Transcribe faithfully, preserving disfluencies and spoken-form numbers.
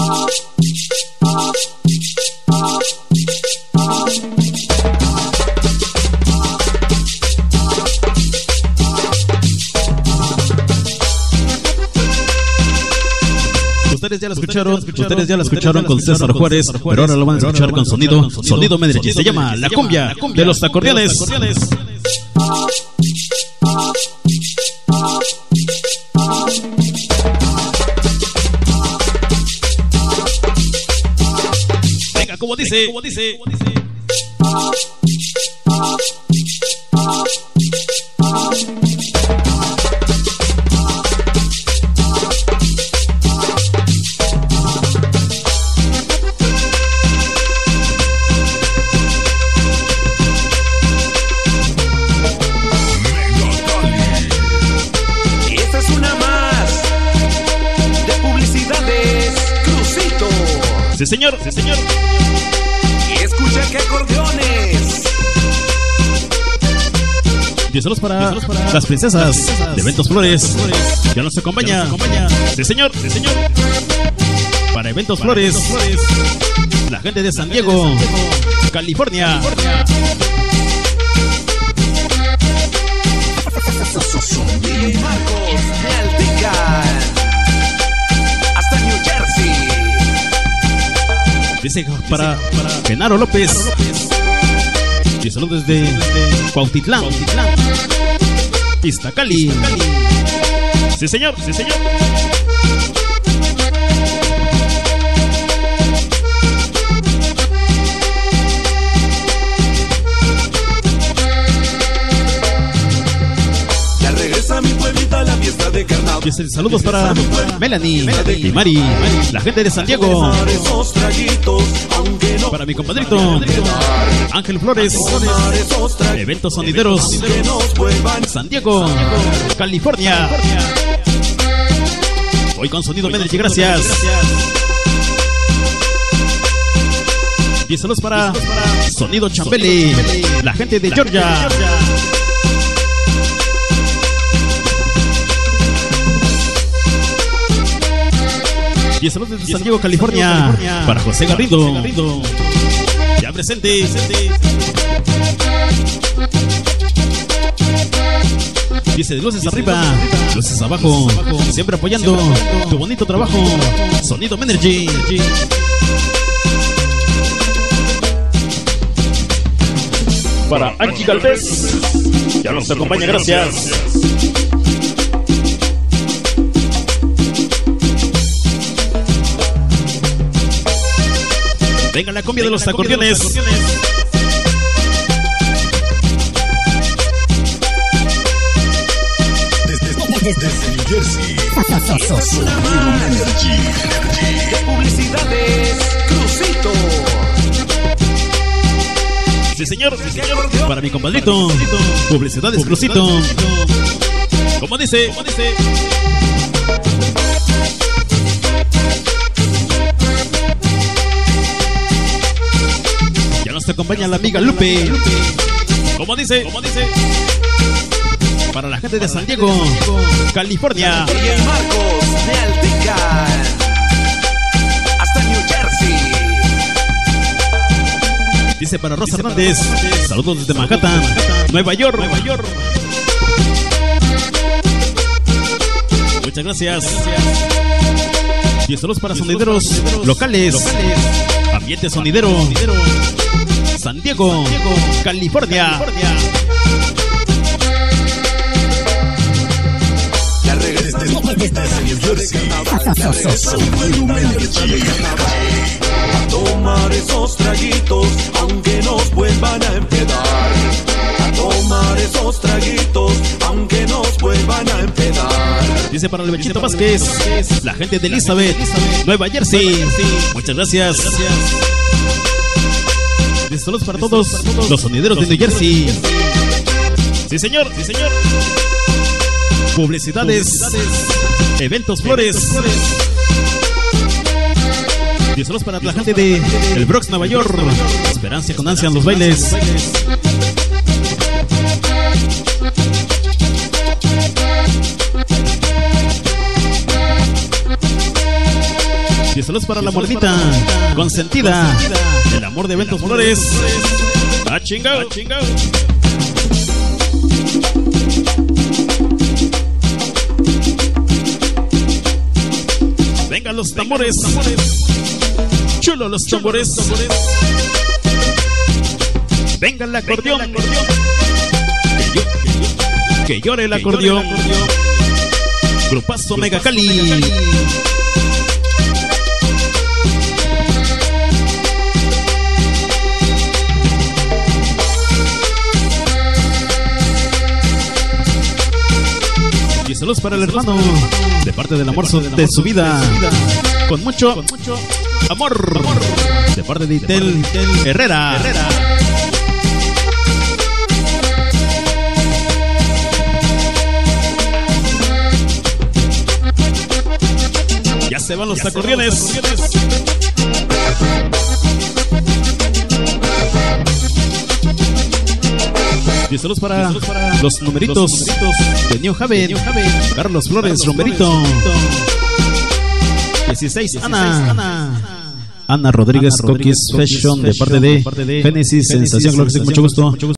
Ustedes ya la escucharon, ustedes ya la escucharon con César Juárez, pero ahora lo van a escuchar con sonido, sonido Medellín. Se llama La Cumbia de los Acordeones. Venga, como dice, como dice. Sí, señor, sí, señor. Y escucha que acordeones. diez saludos para, para las princesas de Eventos Flores. Ya nos acompaña. Sí, señor, sí, señor. Para Eventos Flores. La gente de San Diego, California. D J Marcos de Altican. Hasta New Jersey. Dice para, para Genaro López. Y saludos desde Cuautitlán, Iztacali. Sí, señor, sí, señor. Ya regresa a mi pueblita la fiesta de carnaval. Y saludos para Melanie, Melanie y Mari, la gente de San Diego. Para mi compadrito Ángel Flores, Eventos Sonideros, San Diego, California. Hoy con sonido Medellín, gracias. Y saludos para Sonido Chambeli, la gente de Georgia. Y saludos desde San Diego, California, para José Garrido, ya presente. Dice, luces arriba, luces abajo, siempre apoyando tu bonito trabajo. Sonido Medellín. Para Angie Galvez, ya nos acompaña, gracias. Venga la cumbia de los acordeones. Desde New Jersey. De publicidades, Crucito. Sí, señor. Sí, señor. Para mi compadrito, publicidades, Crucito. Como dice, como dice. Nos acompaña la amiga Lupe. Como dice, como dice. Para la gente de San Diego, California. D J Marcos de Altican. Hasta New Jersey. Dice para Rosa Hernández. Saludos desde Manhattan, Nueva York. Nueva York. Muchas gracias. Y saludos para sonideros locales. Ambiente sonidero. San Diego, California. Ya regresé desde New Jersey. A tomar esos traguitos, aunque nos vuelvan a empedar. A tomar esos traguitos, aunque nos vuelvan a empedar. Dice para el Bechito Vázquez, la gente de Elizabeth, Nueva Jersey. Muchas gracias. Saludos para todos los sonideros de New Jersey. Sí, señor, sí, señor. Publicidades, Eventos Flores. Y saludos para la gente de el Bronx, Nueva York. Esperanza con ansia en los bailes. Y saludos para la mordita consentida, el amor de Eventos Flores. ¡Ah, chingao! chingao. Vengan los tambores, chulo los tambores. Venga el acordeón, que llore el acordeón. Grupazo Mega Cali. Y saludos para el hermano, de parte del amor de su vida, con mucho amor, de parte de Itel Herrera. Ya se van los acordeones. Y saludos para, saludos para los numeritos, los numeritos de Neo Javen, Carlos Flores, Carlos Romberito, dieciséis, Ana, Ana, Ana Rodríguez, Coquis Fashion, de parte de Genesis Sensación, claro que sí, con mucho gusto.